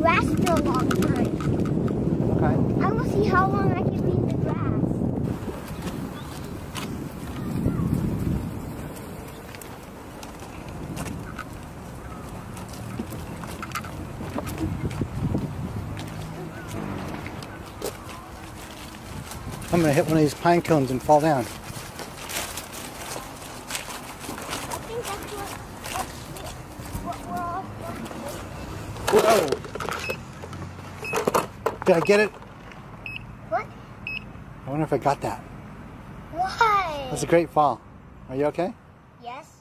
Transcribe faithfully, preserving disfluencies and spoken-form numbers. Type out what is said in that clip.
grass for a long time. Okay. I will see how long I can be in the grass. I'm going to hit one of these pine cones and fall down. I think that's what, what we're all supposed to do. Whoa! Did I get it? What? I wonder if I got that. Why? That's a great fall. Are you okay? Yes.